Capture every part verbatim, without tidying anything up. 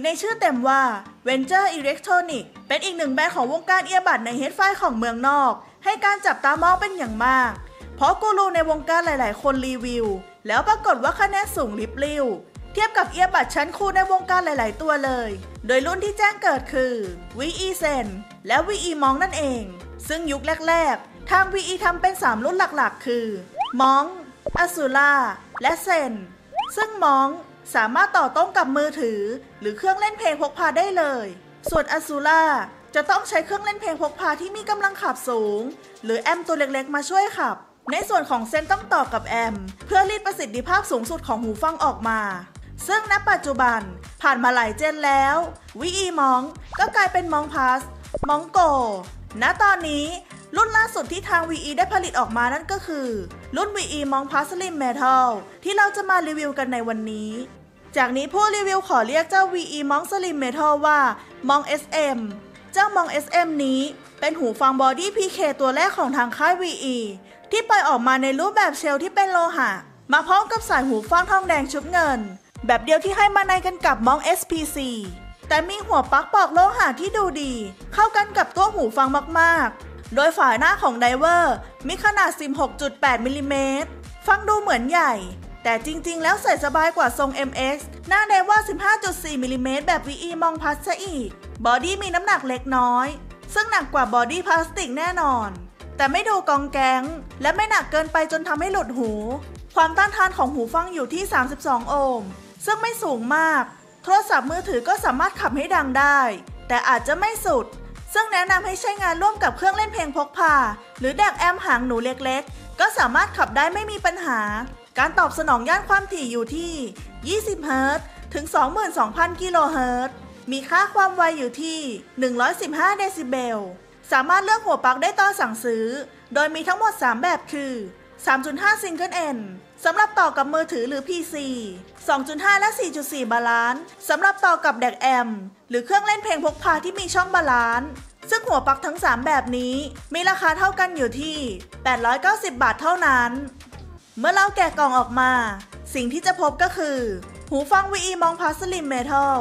ในชื่อเต็มว่า Venture Electronics เป็นอีกหนึ่งแบรนด์ของวงการเอียบัดในเฮดไฟของเมืองนอกให้การจับตามองเป็นอย่างมากเพราะกูรูในวงการหลายๆคนรีวิวแล้วปรากฏว่าคะแนนสูงลิบลิ่วเทียบกับเอียบัดชั้นคูลในวงการหลายๆตัวเลยโดยรุ่นที่แจ้งเกิดคือ วี อี Zen และ วี อี Monk นั่นเองซึ่งยุคแรกๆทาง วี อี ทำเป็นสามรุ่นหลักๆคือ Monk, Azura และ Zen ซึ่ง Monk สามารถต่อโต้กับมือถือหรือเครื่องเล่นเพลงพกพาได้เลยส่วน Azura จะต้องใช้เครื่องเล่นเพลงพกพาที่มีกำลังขับสูงหรือแอมป์ตัวเล็กๆมาช่วยขับในส่วนของเซนต้องต่อกับแอมป์เพื่อรีดประสิทธิภาพสูงสุดของหูฟังออกมาซึ่งณปัจจุบันผ่านมาหลายเจนแล้ว วี อี Monk ก็กลายเป็น Monk Plus Monk Go ณตอนนี้รุ่นล่าสุดที่ทาง วี อี ได้ผลิตออกมานั่นก็คือรุ่น วี อี Monk Plus Slim Metal ที่เราจะมารีวิวกันในวันนี้จากนี้ผู้รีวิวขอเรียกเจ้า วี อี Monk Slim Metal ว่า Monk เอส เอ็ม เจ้า Monk เอส เอ็ม นี้เป็นหูฟังบอดี้ พี เค ตัวแรกของทางค่าย วี อี ที่ปล่อยออกมาในรูปแบบเชลที่เป็นโลหะมาพร้อมกับสายหูฟังทองแดงชุบเงินแบบเดียวที่ให้มาในกันกับ Monk เอส พี ซี แต่มีหัวปลั๊กปอกโลหะที่ดูดีเข้ากันกับตัวหูฟังมากๆโดยฝาหน้าของไดเวอร์มีขนาด สิบหกจุดแปด มิลลิเมตรฟังดูเหมือนใหญ่แต่จริงๆแล้วใส่สบายกว่าทรง เอ็ม เอ็กซ์ หน้าไดเวอร์ สิบห้าจุดสี่ มิลลิเมตรแบบ วี อี Monk Plus ซะอีกบอดี้มีน้ำหนักเล็กน้อยซึ่งหนักกว่าบอดี้พลาสติกแน่นอนแต่ไม่ดูกองแก๊งและไม่หนักเกินไปจนทำให้หลุดหูความต้านทานของหูฟังอยู่ที่สามสิบสองโอห์มซึ่งไม่สูงมากโทรศัพท์มือถือก็สามารถขับให้ดังได้แต่อาจจะไม่สุดซึ่งแนะนำให้ใช้งานร่วมกับเครื่องเล่นเพลงพกพาหรือแดกแอมป์หางหนูเล็กๆก็สามารถขับได้ไม่มีปัญหาการตอบสนองย่านความถี่อยู่ที่ยี่สิบเฮิรตซ์ถึง สองหมื่นสองพัน กิโลเฮิรตซ์มีค่าความไวอยู่ที่หนึ่งร้อยสิบห้าเดซิเบลสามารถเลือกหัวปลั๊กได้ต่อสั่งซื้อโดยมีทั้งหมดสามแบบคือ สามจุดห้า Single End สำหรับต่อกับมือถือหรือ พี ซี สองจุดห้า และ สี่จุดสี่ บาลานซ์สำหรับต่อกับแดกแอมป์หรือเครื่องเล่นเพลงพกพาที่มีช่องบาลานซ์ซึ่งหัวปลั๊กทั้งสามแบบนี้มีราคาเท่ากันอยู่ที่แปดร้อยเก้าสิบบาทเท่านั้นเมื่อเราแกะกล่องออกมาสิ่งที่จะพบก็คือหูฟัง วี อี Monk Plus Slim Metal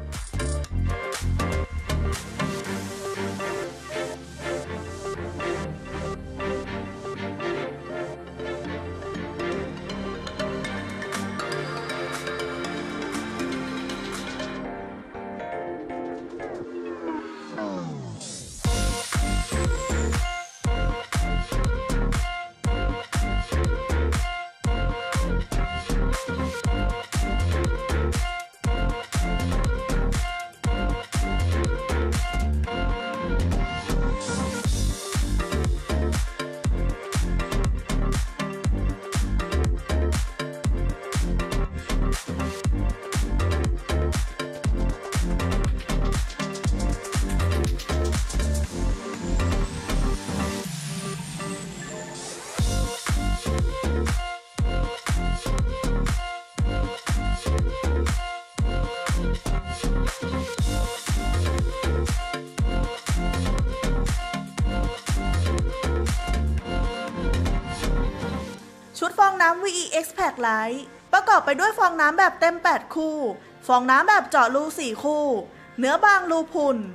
ชุดฟองน้ำ วี อี X Pack Lite ประกอบไปด้วยฟองน้ำแบบเต็มแปดคู่ฟองน้ำแบบเจาะรูสี่คู่เนื้อบางรูพุน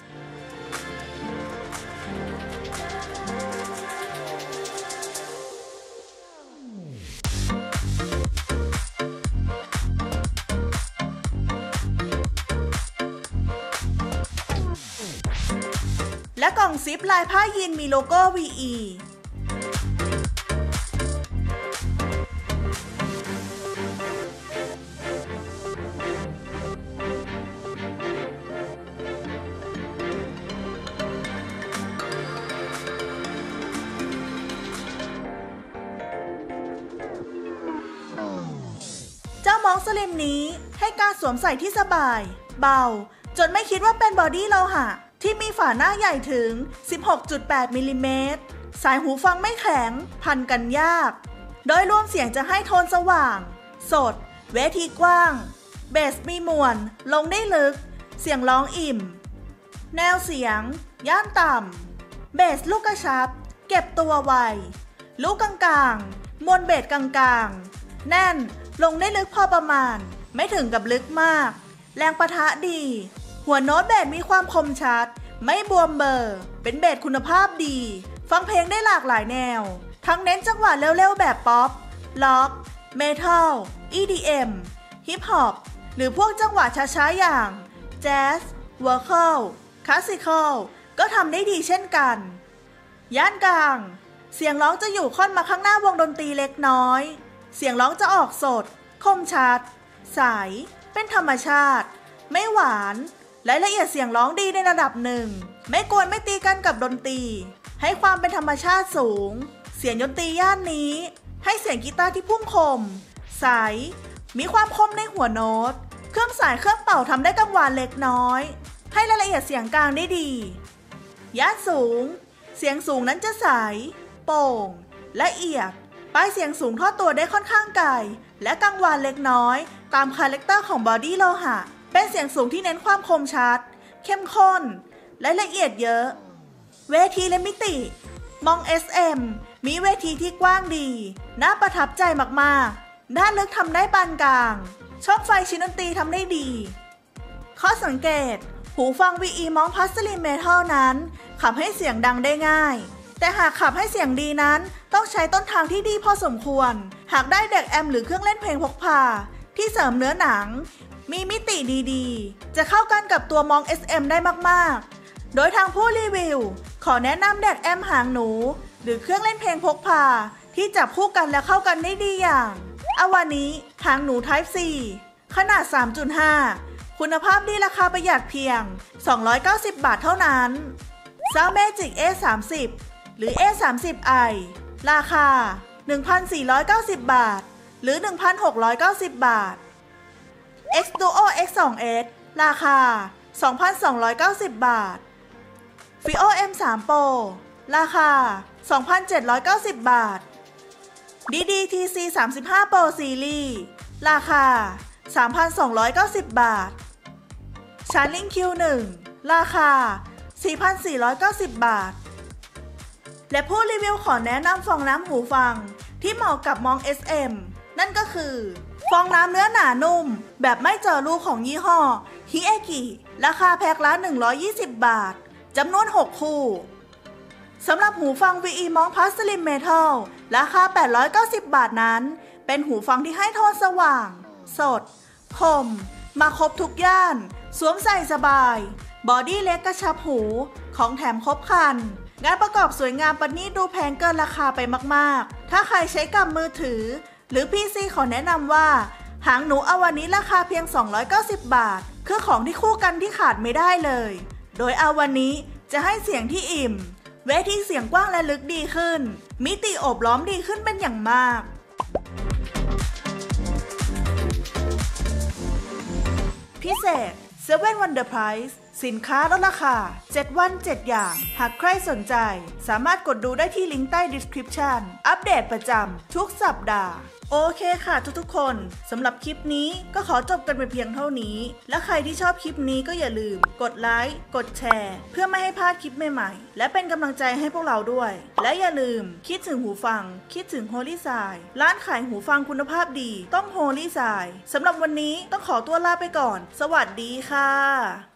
และกล่องซิปลายผ้ายีนมีโลโก้ วี อี เจ้า Monk Slim นี้ให้การสวมใส่ที่สบายเบาจนไม่คิดว่าเป็นบอดี้โลหะที่มีฝาหน้าใหญ่ถึง สิบหกจุดแปด มิลลิเมตรสายหูฟังไม่แข็งพันกันยากโดยรวมเสียงจะให้โทนสว่างสดเวทีกว้างเบสมีมวลลงได้ลึกเสียงร้องอิ่มแนวเสียงย่านต่ำเบสลูกกระชับเก็บตัวไวลูกกลางๆมวลเบสกลางๆแน่นลงได้ลึกพอประมาณไม่ถึงกับลึกมากแรงปะทะดี หัวโน้ตเบสมีความคมชัดไม่บวมเบอร์เป็นเบสคุณภาพดีฟังเพลงได้หลากหลายแนวทั้งเน้นจังหวะเร็วๆแบบป๊อปล็อกเมทัล อี ดี เอ็ม ฮิปฮอปหรือพวกจังหวะช้าๆอย่างแจ๊สวอร์คัลคลาสสิคอลก็ทำได้ดีเช่นกันย่านกลางเสียงร้องจะอยู่ค่อนมาข้างหน้าวงดนตรีเล็กน้อยเสียงร้องจะออกสดคมชัดใสเป็นธรรมชาติไม่หวานรายละเอียดเสียงร้องดีในระดับหนึ่งไม่กวนไม่ตีกันกับดนตรีให้ความเป็นธรรมชาติสูงเสียงดนตรีย่านนี้ให้เสียงกีตาร์ที่พุ่งคมใสมีความคมในหัวโน้ตเครื่องสายเครื่องเป่าทำได้กังวานเล็กน้อยให้รายละเอียดเสียงกลางได้ดีย่านสูงเสียงสูงนั้นจะใสโป่งละเอียดปลายเสียงสูงทอดตัวได้ค่อนข้างไกลและกังวานเล็กน้อยตามคาแรคเตอร์ของบอดี้โลหะเป็นเสียงสูงที่เน้นความคมชัดเข้มข้นและละเอียดเยอะเวทีและมิติมอง เอส เอ็ม มีเวทีที่กว้างดีน่าประทับใจมากๆด้านลึกทำได้ปานกลางช่องไฟชิ้นดนตรีทำได้ดีข้อสังเกตหูฟัง วี อี มอง Porcelain Metal นั้นขับให้เสียงดังได้ง่ายแต่หากขับให้เสียงดีนั้นต้องใช้ต้นทางที่ดีพอสมควรหากได้เด็กแอมหรือเครื่องเล่นเพลงพกพาที่เสริมเนื้อหนังมีมิติดีๆจะเข้ากันกับตัวมอง เอส เอ็ม ได้มากๆโดยทางผู้รีวิวขอแนะนำเด็กแอมหางหนูหรือเครื่องเล่นเพลงพกพาที่จับคู่กันและเข้ากันได้ดีอย่างอวานิหางหนู Type ซี ขนาด สามจุดห้า คุณภาพดีราคาประหยัดเพียงสองร้อยเก้าสิบบาทเท่านั้น Sound Magic เอ สามสิบ หรือ เอ สามสิบ ไอ ราคา หนึ่งพันสี่ร้อยเก้าสิบบาทหรือ หนึ่งพันหกร้อยเก้าสิบบาท X Duo เอ็กซ์ ทู เอส ราคา สองพันสองร้อยเก้าสิบบาท Fio เอ็ม ทรี Pro ราคา สองพันเจ็ดร้อยเก้าสิบบาท ดี ดี ที ซี สามสิบห้า Pro Series ราคา สามพันสองร้อยเก้าสิบบาท Charling คิว หนึ่ง ราคา สี่พันสี่ร้อยเก้าสิบบาทและผู้รีวิวขอแนะนำฟองน้ำหูฟังที่เหมาะกับมอง เอส เอ็ม นั่นก็คือฟองน้ำเนื้อหนานุ่มแบบไม่เจาะรูของยี่ห้อฮิเอกิราคาแพ็คละหนึ่งร้อยยี่สิบบาทจำนวนหกคู่สำหรับหูฟัง วี อี มอง Porcelain Metal ราคาแปดร้อยเก้าสิบบาทนั้นเป็นหูฟังที่ให้โทนสว่างสดคมมาครบทุกย่านสวมใส่สบายบอดี้เล็กกระชับหูของแถมครบครันงานประกอบสวยงามประณีตดูแพงเกินราคาไปมากๆถ้าใครใช้กับมือถือหรือ พี ซี ขอแนะนำว่าหางหนูอวานิราคาเพียงสองร้อยเก้าสิบบาทคือของที่คู่กันที่ขาดไม่ได้เลยโดยอวานิจะให้เสียงที่อิ่มเวทีเสียงกว้างและลึกดีขึ้นมิติโอบล้อมดีขึ้นเป็นอย่างมากพิเศษเซเว่น Wonder Price สินค้าลดราคาเจ็ดวันเจ็ดอย่างหากใครสนใจสามารถกดดูได้ที่ลิงก์ใต้ Description อัปเดตประจำทุกสัปดาห์โอเคค่ะทุกๆคนสำหรับคลิปนี้ก็ขอจบกันไปเพียงเท่านี้และใครที่ชอบคลิปนี้ก็อย่าลืมกดไลค์กดแชร์เพื่อไม่ให้พลาดคลิปใหม่ๆและเป็นกำลังใจให้พวกเราด้วยและอย่าลืมคิดถึงหูฟังคิดถึง Holy Side ร้านขายหูฟังคุณภาพดีต้อง Holy Side สำหรับวันนี้ต้องขอตัวลาไปก่อนสวัสดีค่ะ